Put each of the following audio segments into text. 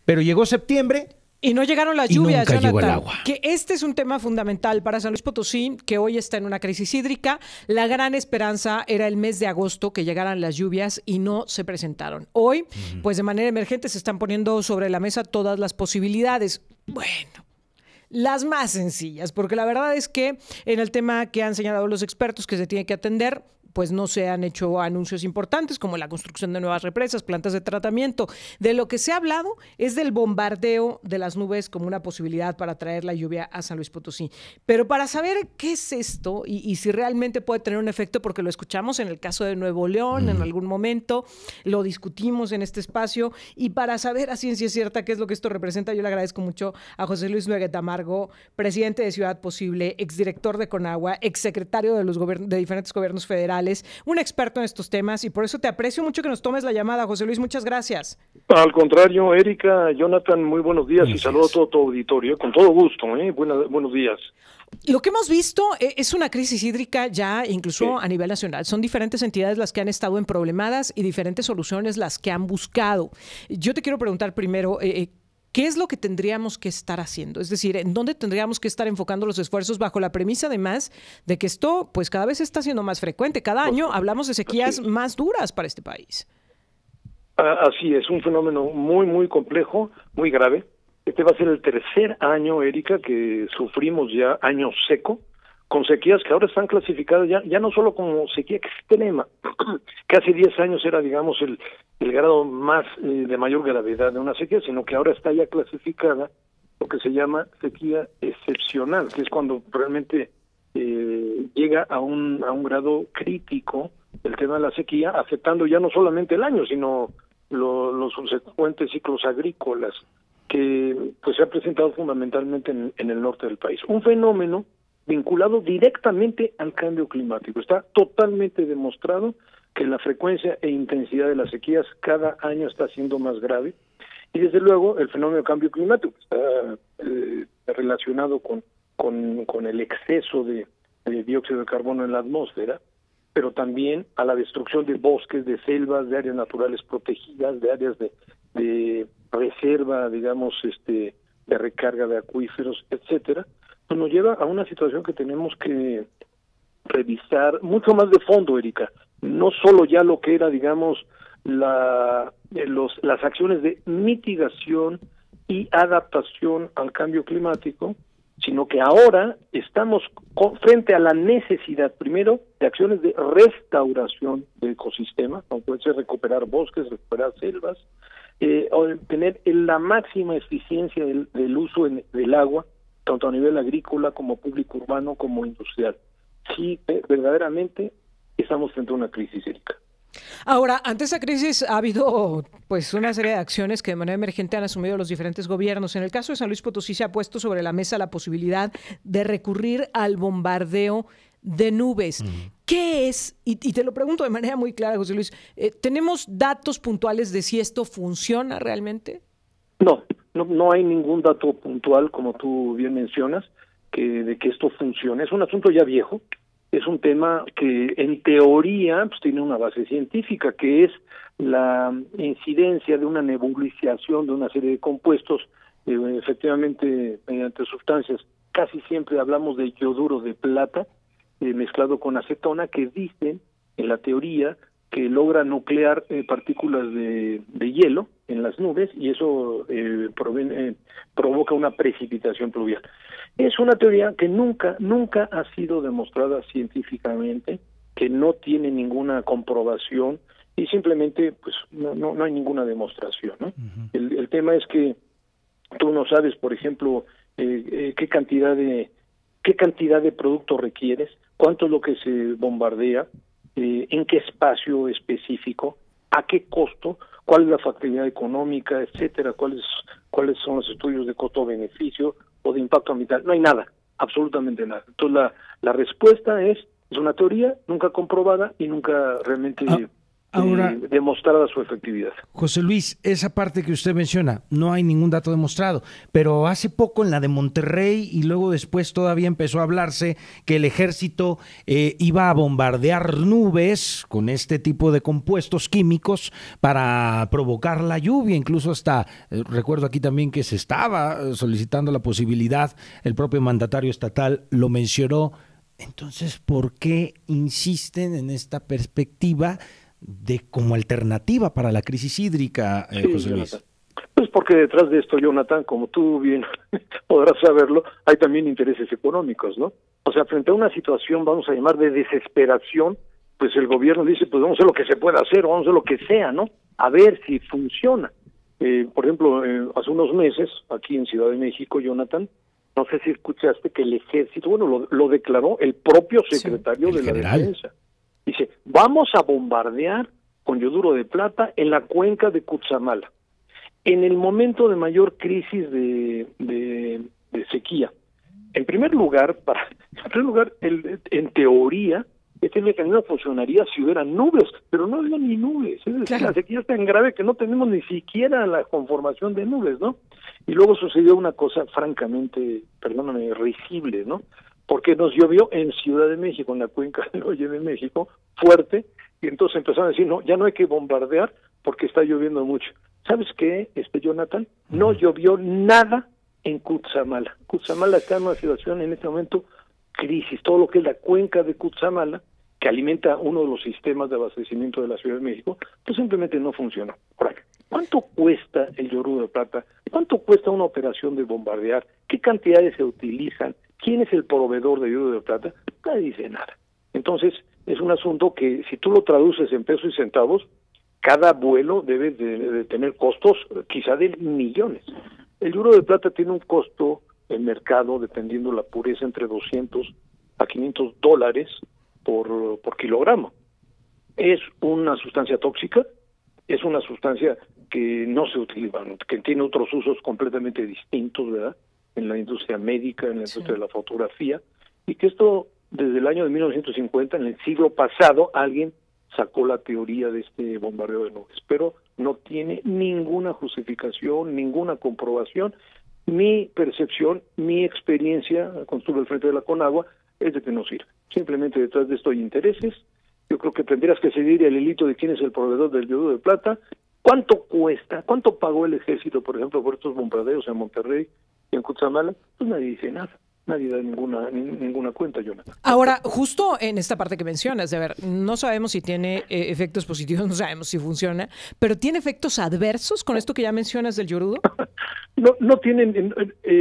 Pero llegó septiembre y no llegaron las y lluvias, nunca llegó el Jonathan. agua. Que este es un tema fundamental para San Luis Potosí, que hoy está en una crisis hídrica. La gran esperanza era el mes de agosto que llegaran las lluvias y no se presentaron. Hoy, pues de manera emergente se están poniendo sobre la mesa todas las posibilidades. Bueno, las más sencillas, porque la verdad es que en el tema que han señalado los expertos que se tiene que atender, pues no se han hecho anuncios importantes como la construcción de nuevas represas, plantas de tratamiento. De lo que se ha hablado es del bombardeo de las nubes como una posibilidad para traer la lluvia a San Luis Potosí. Pero para saber qué es esto y si realmente puede tener un efecto, porque lo escuchamos en el caso de Nuevo León en algún momento, lo discutimos en este espacio, y para saber a ciencia cierta qué es lo que esto representa, yo le agradezco mucho a José Luis Noguet Amargo, presidente de Ciudad Posible, exdirector de Conagua, exsecretario de diferentes gobiernos federales, un experto en estos temas, y por eso te aprecio mucho que nos tomes la llamada, José Luis, muchas gracias. Al contrario, Erika, Jonathan, muy buenos días y saludo a todo tu auditorio, con todo gusto, buenos días. Lo que hemos visto es una crisis hídrica ya incluso a nivel nacional. Son diferentes entidades las que han estado en problemadas y diferentes soluciones las que han buscado. Yo te quiero preguntar primero, ¿qué es lo que tendríamos que estar haciendo? Es decir, ¿en dónde tendríamos que estar enfocando los esfuerzos bajo la premisa, además, de que esto pues cada vez está siendo más frecuente? Cada año hablamos de sequías más duras para este país. Así es, un fenómeno muy, muy complejo, muy grave. Este va a ser el tercer año, Erika, que sufrimos ya año seco, con sequías que ahora están clasificadas ya no solo como sequía extrema, que hace 10 años era, digamos, el grado más de mayor gravedad de una sequía, sino que ahora está ya clasificada lo que se llama sequía excepcional, que es cuando realmente llega a un grado crítico el tema de la sequía, afectando ya no solamente el año, sino los subsecuentes ciclos agrícolas, que pues se ha presentado fundamentalmente en el norte del país. Un fenómeno vinculado directamente al cambio climático. Está totalmente demostrado que la frecuencia e intensidad de las sequías cada año está siendo más grave, y desde luego el fenómeno de cambio climático está relacionado con el exceso de dióxido de carbono en la atmósfera, pero también a la destrucción de bosques, de selvas, de áreas naturales protegidas, de áreas de reserva, digamos, de recarga de acuíferos, etcétera. Pues nos lleva a una situación que tenemos que revisar mucho más de fondo, Erika. No solo ya lo que era, digamos, las acciones de mitigación y adaptación al cambio climático, sino que ahora estamos frente a la necesidad, primero, de acciones de restauración del ecosistema, como puede ser recuperar bosques, recuperar selvas, o tener la máxima eficiencia del uso del agua, tanto a nivel agrícola como público urbano como industrial. Sí, verdaderamente estamos frente a una crisis, Erika. Ahora, ante esa crisis ha habido pues una serie de acciones que de manera emergente han asumido los diferentes gobiernos. En el caso de San Luis Potosí se ha puesto sobre la mesa la posibilidad de recurrir al bombardeo de nubes. ¿Qué es? Y te lo pregunto de manera muy clara, José Luis. ¿Tenemos datos puntuales de si esto funciona realmente? No hay ningún dato puntual, como tú bien mencionas, de que esto funcione. Es un asunto ya viejo. Es un tema que en teoría pues tiene una base científica, que es la incidencia de una nebulización de una serie de compuestos, efectivamente mediante sustancias. Casi siempre hablamos de yoduro de plata mezclado con acetona, que dicen en la teoría que logra nuclear partículas de hielo en las nubes, y eso provoca una precipitación pluvial. Es una teoría que nunca ha sido demostrada científicamente, que no tiene ninguna comprobación, y simplemente pues no hay ninguna demostración, ¿no? El tema es que tú no sabes, por ejemplo, qué cantidad de producto requieres, cuánto es lo que se bombardea, en qué espacio específico, a qué costo, cuál es la factibilidad económica, etcétera, cuáles son los estudios de costo-beneficio o de impacto ambiental. No hay nada, absolutamente nada. Entonces la respuesta es una teoría nunca comprobada y nunca realmente Ahora, demostrada su efectividad. José Luis, esa parte que usted menciona, no hay ningún dato demostrado, pero hace poco en la de Monterrey y luego después todavía empezó a hablarse que el ejército iba a bombardear nubes con este tipo de compuestos químicos para provocar la lluvia, incluso hasta, recuerdo aquí también que se estaba solicitando la posibilidad, el propio mandatario estatal lo mencionó. Entonces, ¿por qué insisten en esta perspectiva de como alternativa para la crisis hídrica, José Luis? Jonathan. Pues porque detrás de esto, Jonathan, como tú bien podrás saberlo, hay también intereses económicos, ¿no? O sea, frente a una situación, vamos a llamar de desesperación, pues el gobierno dice, pues vamos a hacer lo que se pueda hacer, vamos a hacer lo que sea, ¿no? A ver si funciona. Por ejemplo, hace unos meses, aquí en Ciudad de México, Jonathan, no sé si escuchaste que el ejército, bueno, lo declaró el propio secretario de la Defensa. Dice, vamos a bombardear con yoduro de plata en la cuenca de Cutzamala. En el momento de mayor crisis de sequía. En primer lugar, en teoría, este mecanismo funcionaría si hubiera nubes, pero no había ni nubes. Es decir, la sequía es tan grave que no tenemos ni siquiera la conformación de nubes, ¿no? Y luego sucedió una cosa francamente, perdóname, risible, ¿no? Porque nos llovió en Ciudad de México, en la cuenca del Valle de México, fuerte, y entonces empezaron a decir, no, ya no hay que bombardear porque está lloviendo mucho. ¿Sabes qué, Jonathan? No llovió nada en Cutzamala. Cutzamala está en una situación en este momento crisis. Todo lo que es la cuenca de Cutzamala, que alimenta uno de los sistemas de abastecimiento de la Ciudad de México, pues simplemente no funcionó. ¿Cuánto cuesta el yoduro de plata? ¿Cuánto cuesta una operación de bombardear? ¿Qué cantidades se utilizan? ¿Quién es el proveedor de yoduro de plata? Nadie dice nada. Entonces, es un asunto que si tú lo traduces en pesos y centavos, cada vuelo debe de tener costos quizá de millones. El yoduro de plata tiene un costo en mercado, dependiendo la pureza, entre 200 a 500 dólares por kilogramo. Es una sustancia tóxica, es una sustancia que no se utiliza, que tiene otros usos completamente distintos, ¿verdad? En la industria médica, en la industria de la fotografía, y que esto desde el año de 1950, en el siglo pasado, alguien sacó la teoría de este bombardeo de nubes, pero no tiene ninguna justificación, ninguna comprobación. Mi percepción, mi experiencia, cuando estuve al frente de la Conagua, es de que no sirve. Simplemente detrás de esto hay intereses. Yo creo que tendrías que seguir el hilito de quién es el proveedor del yoduro de plata, cuánto cuesta, cuánto pagó el ejército, por ejemplo, por estos bombardeos en Monterrey y en Cutzamala. Pues nadie dice nada. Nadie da ninguna cuenta, Jonathan. Ahora, justo en esta parte que mencionas, de ver, no sabemos si tiene efectos positivos, no sabemos si funciona, pero ¿tiene efectos adversos con esto que ya mencionas del yorudo? No tienen.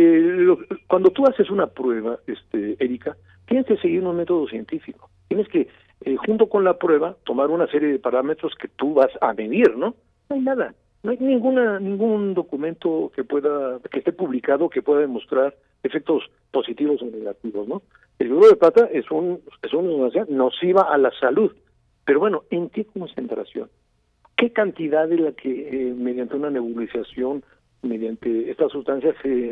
Cuando tú haces una prueba, Erika, tienes que seguir un método científico. Tienes que, junto con la prueba, tomar una serie de parámetros que tú vas a medir, ¿no? No hay nada. No hay ningún documento que esté publicado que pueda demostrar efectos positivos o negativos, ¿no? El yoduro de plata es una sustancia nociva a la salud, pero bueno, ¿en qué concentración? ¿Qué cantidad de la que mediante una nebulización, mediante esta sustancia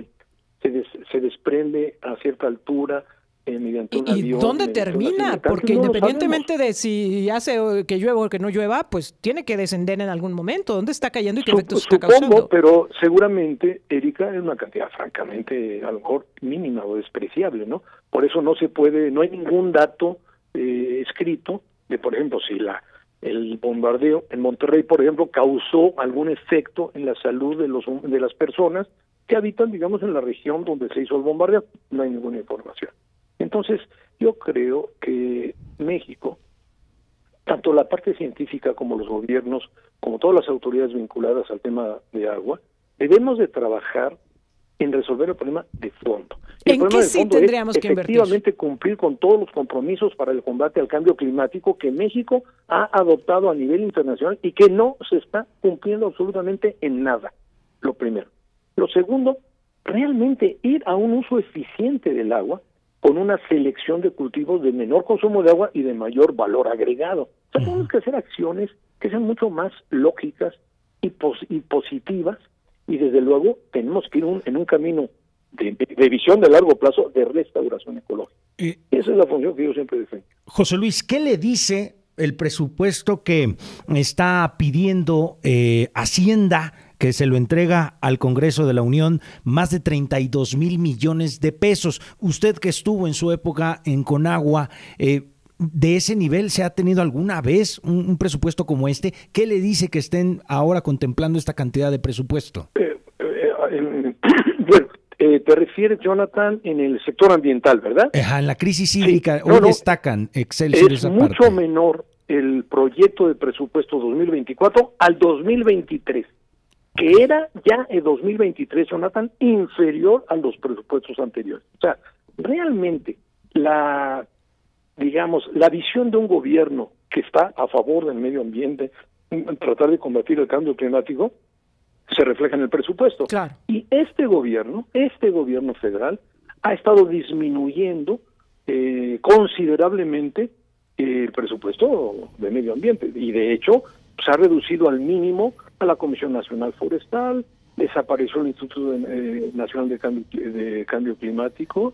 se desprende a cierta altura? Mediante un avión, ¿dónde termina? Porque independientemente de si hace que llueva o que no llueva, pues tiene que descender en algún momento. ¿Dónde está cayendo y qué efectos está causando? Pero seguramente, Erika, es una cantidad francamente a lo mejor mínima o despreciable, ¿no? Por eso no se puede, no hay ningún dato escrito de, por ejemplo, si el bombardeo en Monterrey, por ejemplo, causó algún efecto en la salud de las personas que habitan, digamos, en la región donde se hizo el bombardeo. No hay ninguna información. Entonces, yo creo que México, tanto la parte científica como los gobiernos, como todas las autoridades vinculadas al tema de agua, debemos de trabajar en resolver el problema de fondo. ¿En qué sí tendríamos que invertir? Efectivamente cumplir con todos los compromisos para el combate al cambio climático que México ha adoptado a nivel internacional y que no se está cumpliendo absolutamente en nada, lo primero. Lo segundo, realmente ir a un uso eficiente del agua, con una selección de cultivos de menor consumo de agua y de mayor valor agregado. O sea, tenemos que hacer acciones que sean mucho más lógicas y positivas, y desde luego tenemos que ir en un camino de visión de largo plazo de restauración ecológica. Esa es la función que yo siempre defiendo. José Luis, ¿qué le dice el presupuesto que está pidiendo Hacienda, que se lo entrega al Congreso de la Unión, más de 32 mil millones de pesos. Usted que estuvo en su época en Conagua, ¿de ese nivel se ha tenido alguna vez un presupuesto como este? ¿Qué le dice que estén ahora contemplando esta cantidad de presupuesto? Bueno, te refieres, Jonathan, en el sector ambiental, ¿verdad? En la crisis hídrica, sí. hoy destacan Excelsior esa parte. Es mucho menor el proyecto de presupuesto 2024 al 2023, que era ya en 2023, Jonathan, inferior a los presupuestos anteriores. O sea, realmente la visión de un gobierno que está a favor del medio ambiente, tratar de combatir el cambio climático, se refleja en el presupuesto. Claro. Y este gobierno federal ha estado disminuyendo considerablemente el presupuesto de medio ambiente, y de hecho se ha reducido al mínimo a la Comisión Nacional Forestal, desapareció el Instituto Nacional de Cambio Climático,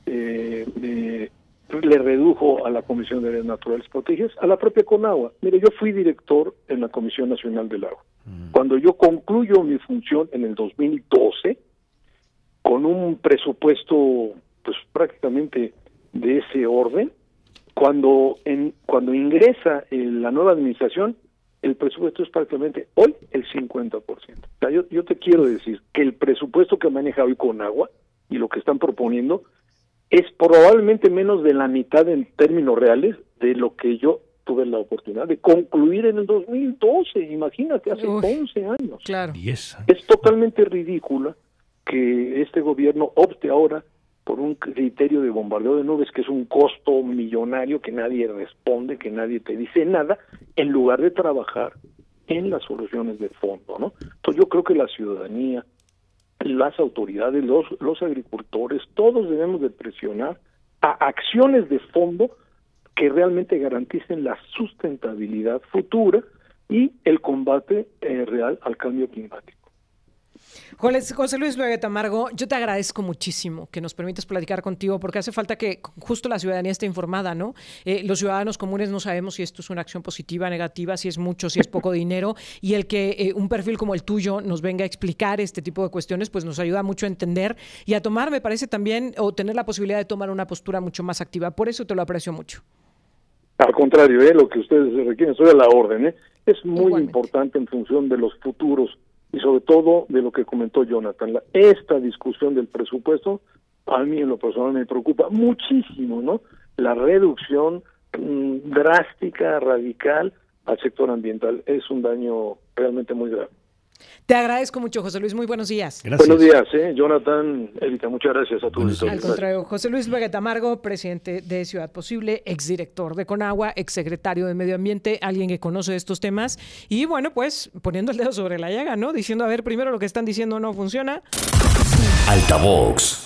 le redujo a la Comisión de Áreas Naturales Protegidas, a la propia Conagua. Mire, yo fui director en la Comisión Nacional del Agua. Cuando yo concluyo mi función en el 2012, con un presupuesto pues prácticamente de ese orden, cuando ingresa la nueva administración, el presupuesto es prácticamente hoy el 50%. O sea, yo te quiero decir que el presupuesto que maneja hoy Conagua y lo que están proponiendo es probablemente menos de la mitad en términos reales de lo que yo tuve la oportunidad de concluir en el 2012. Imagínate, hace 11 años. Claro. 10. Es totalmente ridícula que este gobierno opte ahora por un criterio de bombardeo de nubes, que es un costo millonario que nadie responde, que nadie te dice nada, en lugar de trabajar en las soluciones de fondo, ¿no? Entonces yo creo que la ciudadanía, las autoridades, los agricultores, todos debemos de presionar a acciones de fondo que realmente garanticen la sustentabilidad futura y el combate real al cambio climático. José Luis Vega Tamargo, yo te agradezco muchísimo que nos permitas platicar contigo, porque hace falta que justo la ciudadanía esté informada, ¿no? Los ciudadanos comunes no sabemos si esto es una acción positiva, negativa, si es mucho, si es poco dinero, y el que un perfil como el tuyo nos venga a explicar este tipo de cuestiones, pues nos ayuda mucho a entender y a tomar, me parece también, o tener la posibilidad de tomar una postura mucho más activa. Por eso te lo aprecio mucho. Al contrario, lo que ustedes requieren, estoy a la orden, es muy Igualmente. importante en función de los futuros y sobre todo de lo que comentó Jonathan. Esta discusión del presupuesto, a mí en lo personal me preocupa muchísimo, ¿no? La reducción drástica, radical al sector ambiental es un daño realmente muy grave. Te agradezco mucho, José Luis. Muy buenos días. Gracias. Buenos días, Jonathan, Erika, muchas gracias a todos. Al contrario, José Luis Vega Tamargo, presidente de Ciudad Posible, exdirector de Conagua, exsecretario de Medio Ambiente, alguien que conoce estos temas y bueno, pues poniendo el dedo sobre la llaga, ¿no? Diciendo, a ver, primero lo que están diciendo no funciona. Altavox.